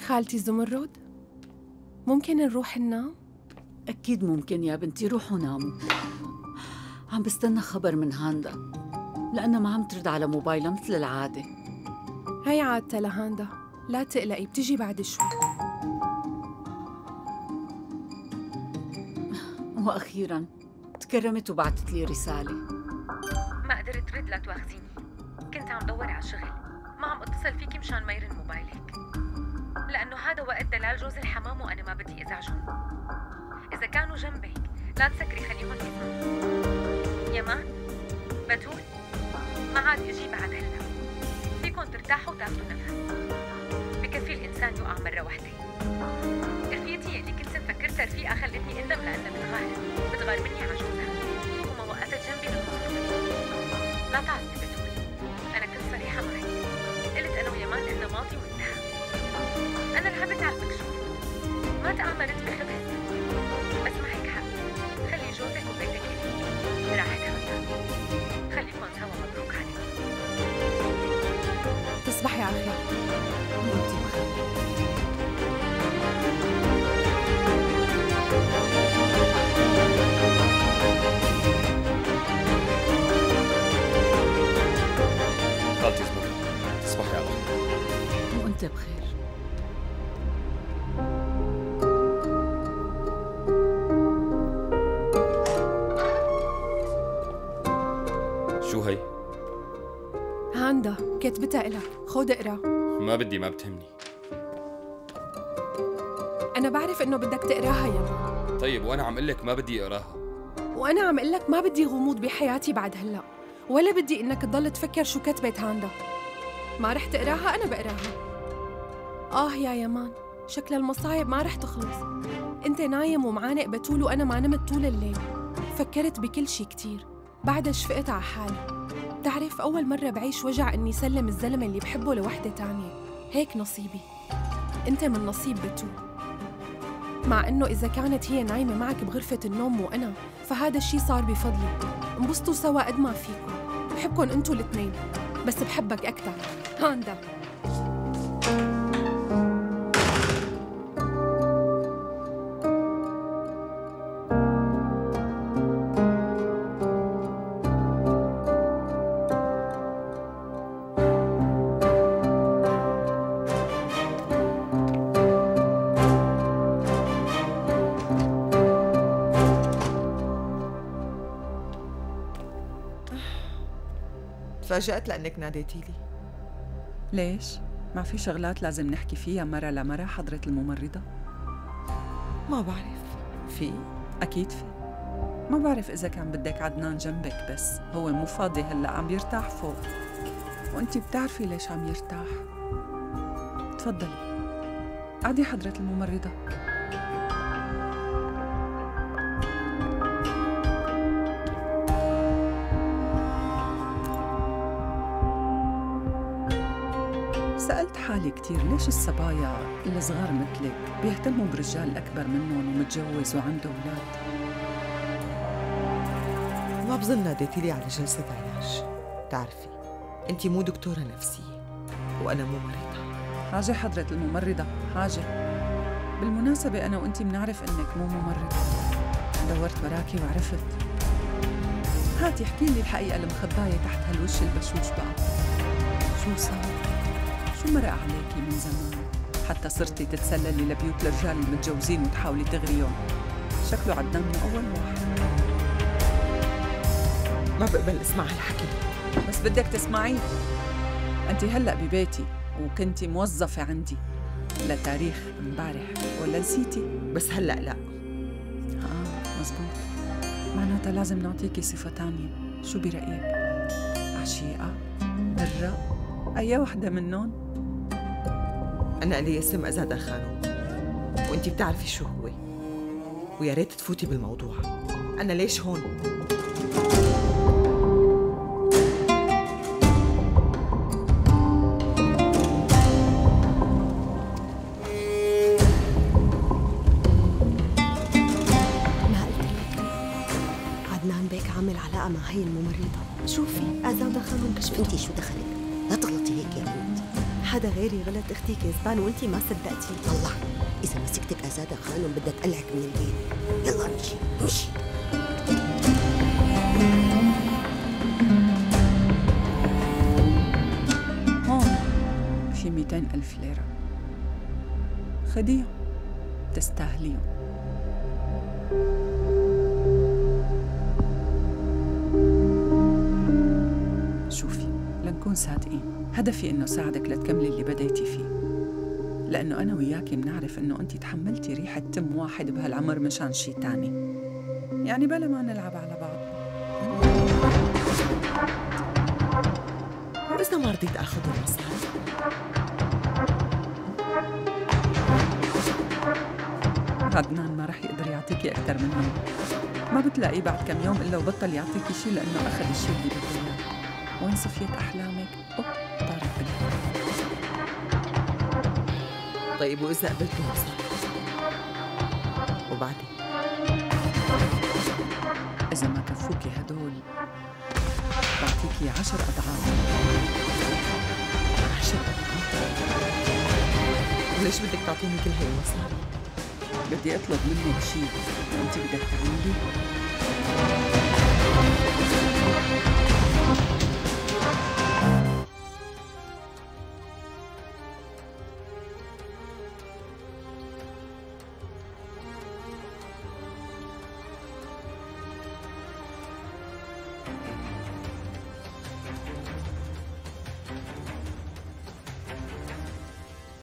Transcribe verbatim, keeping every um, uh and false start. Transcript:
خالتي زمرد، ممكن نروح ننام؟ أكيد ممكن يا بنتي، روحوا ناموا. عم بستنى خبر من هاندا لأنها ما عم ترد على موبايلها مثل العادة. هي عادتها لهاندا، لا تقلقي بتجي بعد شوي. وأخيراً تكرمت وبعتت لي رسالة. ما قدرت رد لا تواخذيني، كنت عم دور على شغل، ما عم اتصل فيكي مشان ما يرن موبايلك، لأنه هذا وقت دلال جوز الحمام وأنا ما بدي أزعجهم. إذا كانوا جنبك لا تسكري، خليهم يسمعوا. يمان، بتول، ما عاد يجي بعد هلا، فيكن ترتاحوا وتاخذوا نفس، بكفي الإنسان يقع مرة واحدة. رفيقتي اللي كنت مفكرتها رفيقة خلتني أندم لأنها بتغار، بتغار مني على جوزها، وما وقفت جنبي للمصروف. لا تعصبي بتول، أنا كنت صريحة معك، قلت أنا ويمان إنه ماضي وانتهى. أنا لعبت على المكشوف، ما تآمرت بخبث، بس معك حق، خلي جوزك وبيتك إلي، راحت هاندا، خليكن سوا، مبروك عليكم. تصبحي على خير. وأنتِ بخير. خالتي زمرد، تصبحي على خير. وأنت بخير. شو هي؟ هاندا كاتبتها إلك، خود اقرا. ما بدي، ما بتهمني. أنا بعرف إنه بدك تقراها يما. طيب وأنا عم أقول لك ما بدي أقراها. وأنا عم أقول لك ما بدي غموض بحياتي بعد هلا، ولا بدي إنك تضل تفكر شو كتبت هاندا. ما رح تقراها، أنا بقراها. آه يا يمان، شكل المصايب ما رح تخلص. أنت نايم ومعانق بتول وأنا ما نمت طول الليل. فكرت بكل شي كتير، بعدها شفقت على حالي. بتعرف أول مرة بعيش وجع إني سلم الزلمة اللي بحبه لوحدة تانية، هيك نصيبي. أنت من نصيب بتول، مع إنه إذا كانت هي نايمة معك بغرفة النوم وأنا، فهذا الشي صار بفضلي. انبسطوا سوا قد ما فيكم، بحبكن انتوا الاثنين، بس بحبك أكثر هاندا. تفاجأت لأنك ناديتي لي. ليش؟ ما في شغلات لازم نحكي فيها مرة لمرة حضرة الممرضة؟ ما بعرف. في؟ أكيد في. ما بعرف إذا كان بدك عدنان جنبك، بس هو مو فاضي هلأ، عم يرتاح فوق، وأنتي بتعرفي ليش عم يرتاح. تفضلي قعدي حضرة الممرضة. سألت حالي كتير ليش الصبايا الصغار مثلك بيهتموا برجال أكبر منهم ومتجوز وعنده أولاد. ما بظن ناديتي لي على جلسة علاج. بتعرفي أنتِ مو دكتورة نفسية وأنا ممرضة. حاجة حضرة الممرضة، حاجة. بالمناسبة أنا وأنتي بنعرف إنك مو ممرضة، دورت وراكي وعرفت. هاتي احكي لي الحقيقة المخباية تحت هالوش البشوش بقى. شو صار؟ شو مرق عليكي من زمان حتى صرتي تتسللي لبيوت الرجال المتجوزين وتحاولي تغريهم؟ شكله عدنان مو أول واحد. ما بقبل اسمع هالحكي. بس بدك تسمعيه. أنت هلأ ببيتي وكنتي موظفة عندي لتاريخ امبارح، ولا نسيتي؟ بس هلأ لا. آه مزبوط، معناتها لازم نعطيكي صفة تانية. شو برأيك؟ عشيقة؟ برة؟ أي وحدة منهم؟ أنا لي اسم أزاد الخانوم، وأنتِ بتعرفي شو هو، ويا ريت تفوتي بالموضوع. أنا ليش هون؟ عامل علاقة مع هي الممرضة. شوفي أزاد خانم كشف. انتي شو دخلك؟ لا تغلطي هيك يا بنت. حدا غيري غلط اختي كذبان وانتي ما صدقتي. الله، إذا مسكتك أزادة خانم بدها تقلعك من البيت. يلا امشي امشي. هون في مئتين ألف ليرة، خديهم تستاهليهم. شوفي، لنكون صادقين، هدفي إنه ساعدك لتكملي اللي بديتي فيه، لأنه أنا وياكي بنعرف إنه أنتِ تحملتي ريحة تم واحد بهالعمر مشان شي تاني، يعني بلا ما نلعب على بعض. وإذا ما رضيت آخذ المصاري؟ عدنان ما رح يقدر يعطيكي أكثر من هيك، ما بتلاقيه بعد كم يوم إلا وبطل يعطيكي شي لأنه أخذ الشي اللي بده إياه. وين صفية أحلامك؟ أوب طارت بالها. طيب وإذا قبلت المصاري؟ وبعدين؟ إذا ما كفوكي هدول بعطيكي عشر أضعاف. عشر أضعاف؟ وليش بدك تعطيني كل هاي المصاري؟ بدي أطلب منك شي وأنت بدك تعملي.